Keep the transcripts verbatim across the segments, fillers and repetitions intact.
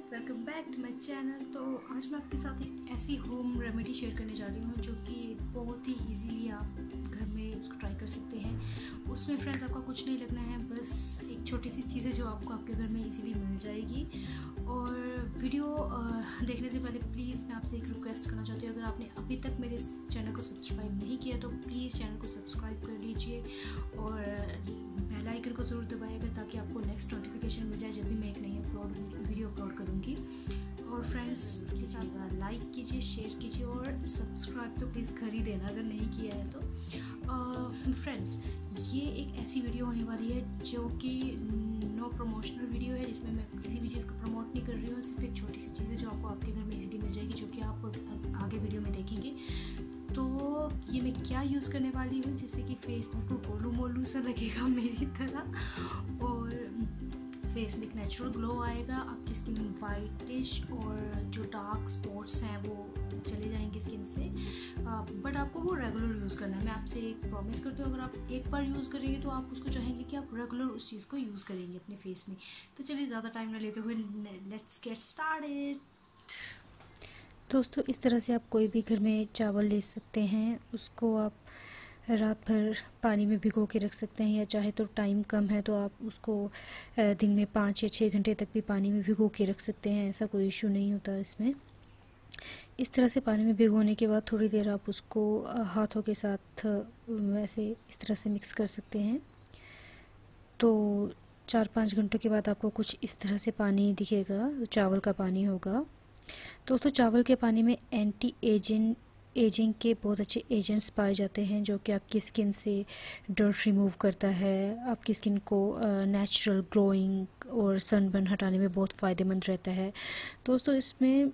Welcome back to my channel. तो आज मैं आपके साथ एक ऐसी होम रेमेडी शेयर करने जा रही हूँ जो कि बहुत ही इजीली आप घर में उसको ट्राई कर सकते हैं। उसमें फ्रेंड्स आपका कुछ नहीं लगना है, बस एक छोटी सी चीज़ है जो आपको आपके घर में इजीली मिल जाएगी। और वीडियो देखने से पहले प्लीज़ मैं आपसे एक रिक्वेस्ट करना चाहती हूँ, अगर आपने अभी तक मेरे चैनल को सब्सक्राइब नहीं किया तो प्लीज़ चैनल को सब्सक्राइब कर लीजिए और बेल आइकन को ज़रूर दबाइएगा ताकि आपको नेक्स्ट नोटिफिकेशन मिल जाए जब भी मैं एक नई अपलोड वीडियो अपलोड करूँगी। और फ्रेंड्स प्लीज़ आप लाइक कीजिए, शेयर कीजिए और सब्सक्राइब तो प्लीज़ कर ही देना अगर नहीं किया है तो। फ्रेंड्स ये एक ऐसी वीडियो होने वाली है जो कि नो प्रमोशनल वीडियो है, जिसमें मैं किसी भी चीज़ को प्रमोट नहीं कर रही हूँ। सिर्फ एक छोटी सी चीज़ है जो आपको आपके घर में इजीली मिल जाएगी, जो कि आप आगे वीडियो में देखेंगे। तो ये मैं क्या यूज़ करने वाली हूँ, जैसे कि फेस को गोलू मोलू सा लगेगा मेरी तरह और फेस में एक नेचुरल ग्लो आएगा, आपकी स्किन वाइटिश और जो डार्क स्पॉट्स हैं वो चले जाएंगे स्किन से। बट आपको वो रेगुलर यूज़ करना है। मैं आपसे एक प्रॉमिस करती हूँ, अगर आप एक बार यूज़ करेंगे तो आप उसको चाहेंगे कि आप रेगुलर उस चीज़ को यूज़ करेंगे अपने फेस में। तो चलिए ज़्यादा टाइम ना लेते हुए लेट्स गेट स्टार्टेड। दोस्तों इस तरह से आप कोई भी घर में चावल ले सकते हैं, उसको आप रात भर पानी में भिगो के रख सकते हैं, या चाहे तो टाइम कम है तो आप उसको दिन में पाँच या छः घंटे तक भी पानी में भिगो के रख सकते हैं, ऐसा कोई इशू नहीं होता इसमें। इस तरह से पानी में भिगोने के बाद थोड़ी देर आप उसको हाथों के साथ वैसे इस तरह से मिक्स कर सकते हैं। तो चार पाँच घंटों के बाद आपको कुछ इस तरह से पानी दिखेगा, चावल का पानी होगा। दोस्तों चावल के पानी में एंटी एजिंग एजिंग के बहुत अच्छे एजेंट्स पाए जाते हैं, जो कि आपकी स्किन से डर्ट रिमूव करता है, आपकी स्किन को नेचुरल ग्लोइंग और सनबर्न हटाने में बहुत फ़ायदेमंद रहता है। दोस्तों इसमें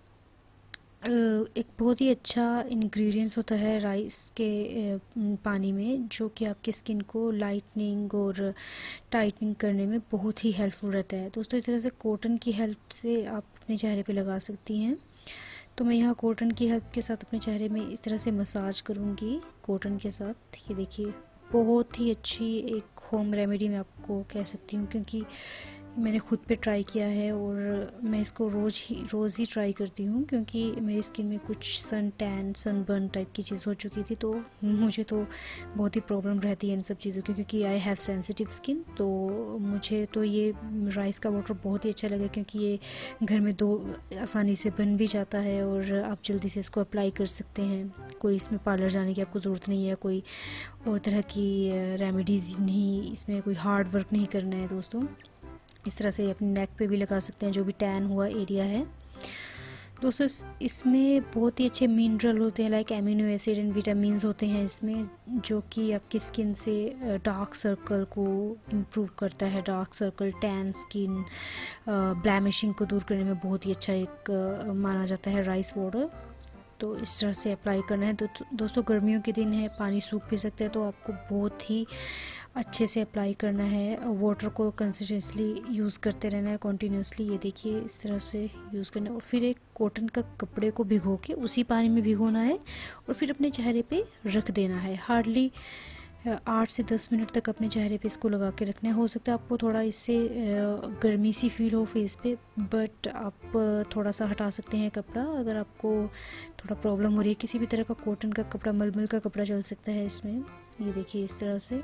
एक बहुत ही अच्छा इंग्रेडिएंट्स होता है राइस के पानी में, जो कि आपकी स्किन को लाइटनिंग और टाइटनिंग करने में बहुत ही हेल्पफुल रहता है। दोस्तों इस तरह से कॉटन की हेल्प से आप अपने चेहरे पे लगा सकती हैं। तो मैं यहाँ कॉटन की हेल्प के साथ अपने चेहरे में इस तरह से मसाज करूँगी कॉटन के साथ। ये देखिए बहुत ही अच्छी एक होम रेमेडी मैं आपको कह सकती हूँ, क्योंकि मैंने ख़ुद पे ट्राई किया है और मैं इसको रोज़ ही रोज़ ही ट्राई करती हूँ, क्योंकि मेरी स्किन में कुछ सन टैन सनबर्न टाइप की चीज़ हो चुकी थी। तो मुझे तो बहुत ही प्रॉब्लम रहती है इन सब चीज़ों की, क्योंकि आई हैव सेंसिटिव स्किन। तो मुझे तो ये राइस का वाटर बहुत ही अच्छा लगा, क्योंकि ये घर में दो आसानी से बन भी जाता है और आप जल्दी से इसको अप्लाई कर सकते हैं। कोई इसमें पार्लर जाने की आपको ज़रूरत नहीं है, कोई और तरह की रेमेडीज़ नहीं, इसमें कोई हार्ड वर्क नहीं करना है। दोस्तों इस तरह से अपने नेक पे भी लगा सकते हैं जो भी टैन हुआ एरिया है। दोस्तों इस, इसमें बहुत ही अच्छे मिनरल होते हैं, like amino acid and vitamins होते हैं इसमें, जो कि आपकी स्किन से डार्क सर्कल को इम्प्रूव करता है, dark circle, tan skin, blemishing को दूर करने में बहुत ही अच्छा एक माना जाता है राइस वाटर। तो इस तरह से अप्लाई करना है। तो दोस्तों गर्मियों के दिन है, पानी सूख भी सकता है, तो आपको बहुत ही अच्छे से अप्लाई करना है। वाटर को कंसिस्टेंटली यूज़ करते रहना है कंटिन्यूसली। ये देखिए इस तरह से यूज़ करना है और फिर एक कॉटन का कपड़े को भिगो के उसी पानी में भिगोना है और फिर अपने चेहरे पे रख देना है। हार्डली आठ से दस मिनट तक अपने चेहरे पे इसको लगा के रखना है। हो सकता है आपको थोड़ा इससे गर्मी सी फील हो फेस पे, बट आप थोड़ा सा हटा सकते हैं कपड़ा अगर आपको थोड़ा प्रॉब्लम हो रही है। किसी भी तरह का कॉटन का कपड़ा, मलमल का कपड़ा चल सकता है इसमें। ये देखिए इस तरह से,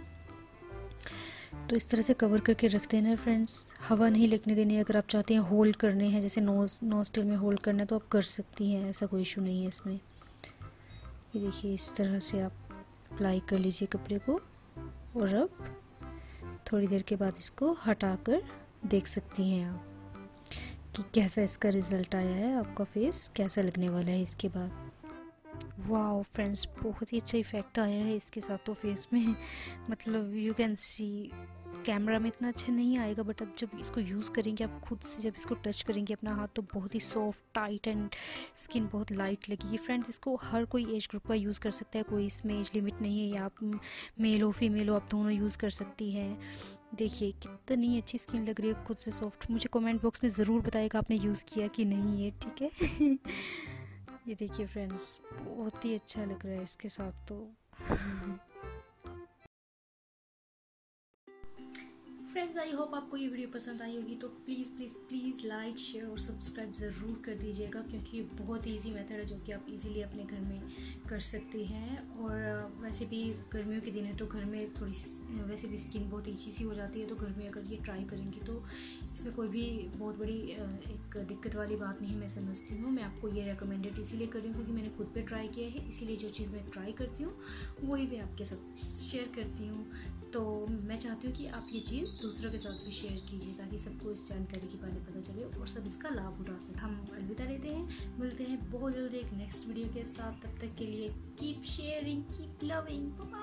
तो इस तरह से कवर करके रख देना है फ्रेंड्स। हवा नहीं लगने देनी। अगर आप चाहते हैं होल्ड करने हैं, जैसे नोज नोस्ट्रिल में होल्ड करना है, तो आप कर सकती हैं, ऐसा कोई इशू नहीं है इसमें। ये देखिए इस तरह से आप अप्लाई कर लीजिए कपड़े को और अब थोड़ी देर के बाद इसको हटाकर देख सकती हैं आप कि कैसा इसका रिज़ल्ट आया है, आपका फेस कैसा लगने वाला है इसके बाद। वाओ फ्रेंड्स बहुत ही अच्छा इफ़ेक्ट आया है इसके साथ तो फेस में, मतलब यू कैन सी कैमरा में इतना अच्छा नहीं आएगा, बट अब जब इसको यूज़ करेंगे आप खुद से, जब इसको टच करेंगे अपना हाथ, तो बहुत ही सॉफ्ट, टाइट एंड स्किन बहुत लाइट लगेगी। फ्रेंड्स इसको हर कोई एज ग्रुप का यूज़ कर सकता है, कोई इसमें एज लिमिट नहीं है, या आप मेल हो फीमेल हो आप दोनों यूज़ कर सकती हैं। देखिए कितनी अच्छी स्किन लग रही है, खुद से सॉफ्ट। मुझे कमेंट बॉक्स में ज़रूर बताइएगा आपने यूज़ किया कि नहीं है, ठीक है। ये देखिए फ्रेंड्स बहुत ही अच्छा लग रहा है इसके साथ तो। फ्रेंड्स, आई होप आपको ये वीडियो पसंद आई होगी, तो please please please like share और सब्सक्राइब ज़रूर कर दीजिएगा, क्योंकि ये बहुत इजी मेथड है जो कि आप इजीली अपने घर में कर सकते हैं। और वैसे भी गर्मियों के दिन है तो घर में थोड़ी सी वैसे भी स्किन बहुत ईची सी हो जाती है, तो घर में अगर ये ट्राई करेंगी तो इसमें कोई भी बहुत बड़ी एक दिक्कत वाली बात नहीं है, मैं समझती हूँ। मैं आपको ये रिकमेंडेड इसीलिए कर रही हूँ क्योंकि मैंने खुद पे ट्राई किया है, इसीलिए जो चीज़ मैं ट्राई करती हूँ वही मैं आपके साथ शेयर करती हूँ। तो मैं चाहती हूँ कि आप ये चीज़ दूसरों के साथ भी शेयर कीजिए ताकि सबको इस जानकारी के बारे में पता चले और सब इसका लाभ उठा सकें। हम अलविदा लेते हैं, मिलते हैं बहुत जल्दी एक नेक्स्ट वीडियो के साथ। तब तक के लिए keep sharing, keep loving, bye.